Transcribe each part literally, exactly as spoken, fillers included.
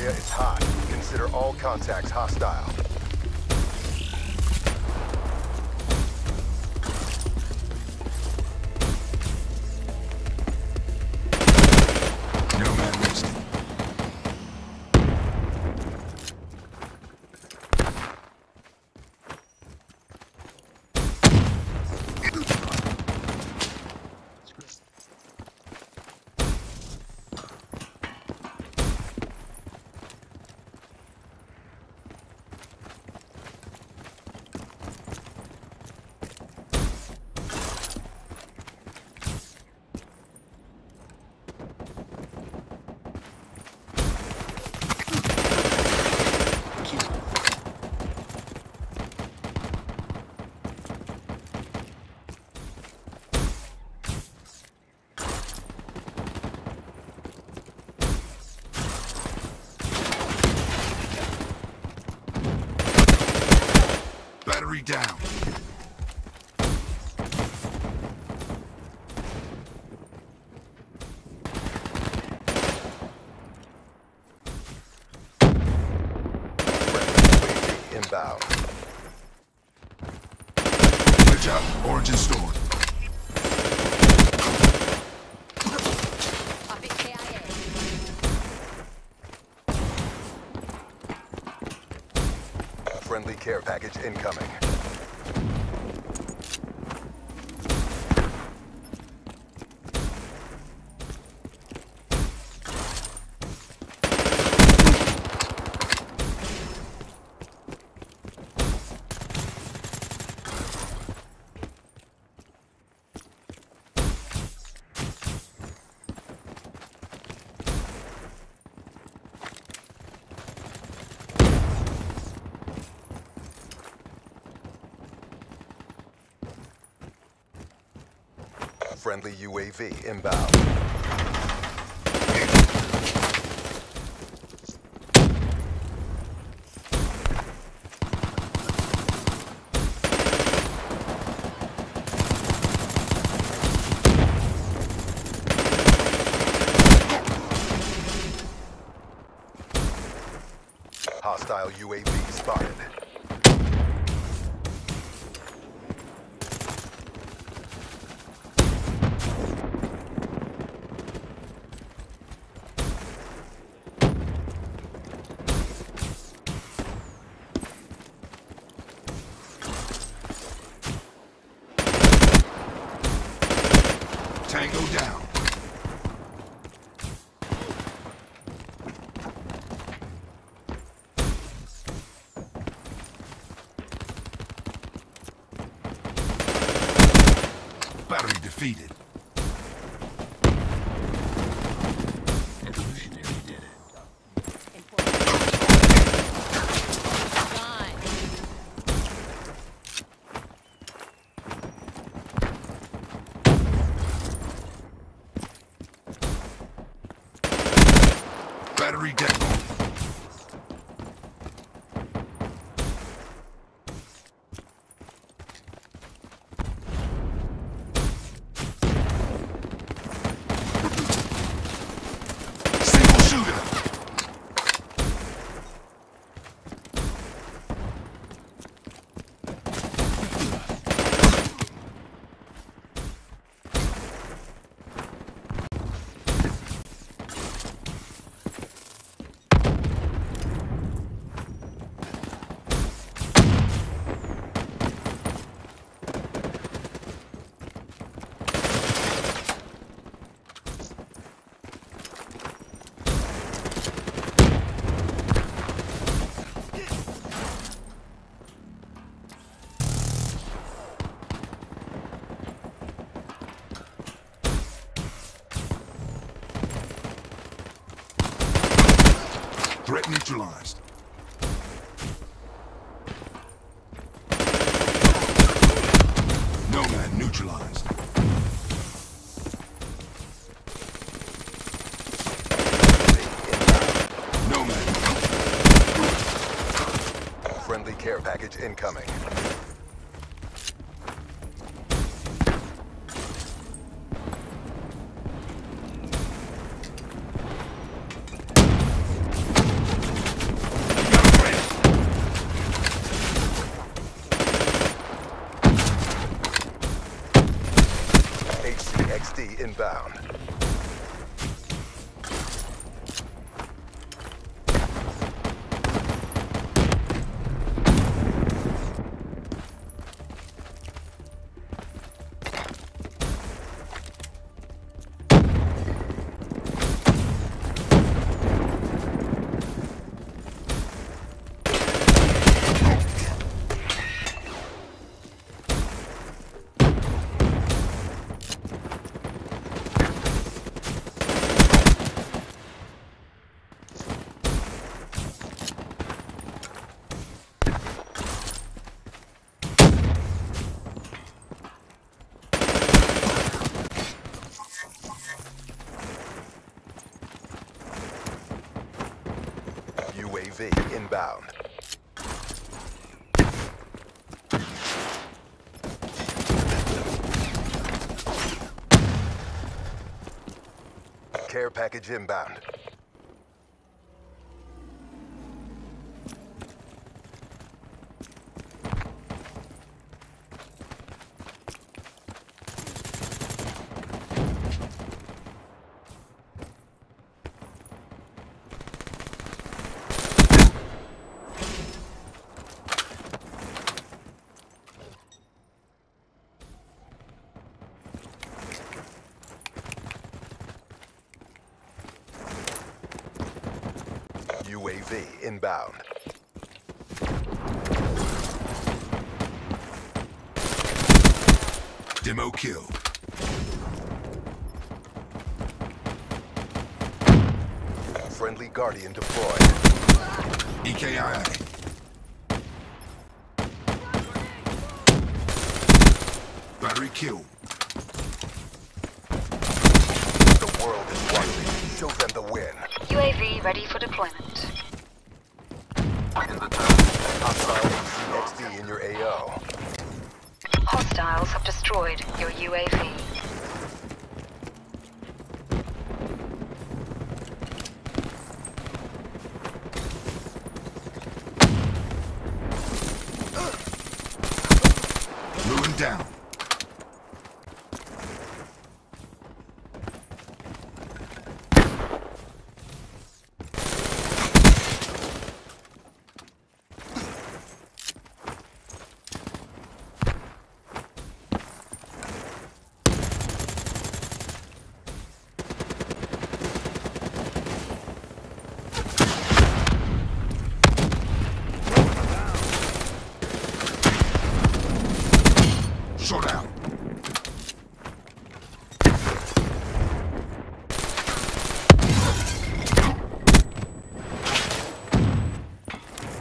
area is hot. Consider all contacts hostile. Nomad wasted. Battery down. Inbound. Good job. Origin stored. Friendly care package incoming. Friendly U A V inbound. Hostile U A V spotted. Tango down. Battery defeated. Evolutionary did it. Battery down. Single shooter. Threat neutralized. Nomad neutralized. Nomad. Friendly care package incoming. A V inbound. Care package inbound. U A V inbound. Demo kill. Friendly Guardian deployed. E K I A. Battery kill. The world is watching. Show them the win. U A V ready for deployment. Hostile C X D in your A O. Hostiles have destroyed your U A V. Ruin down. Shot out.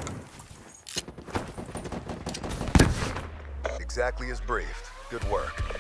Exactly as briefed. Good work.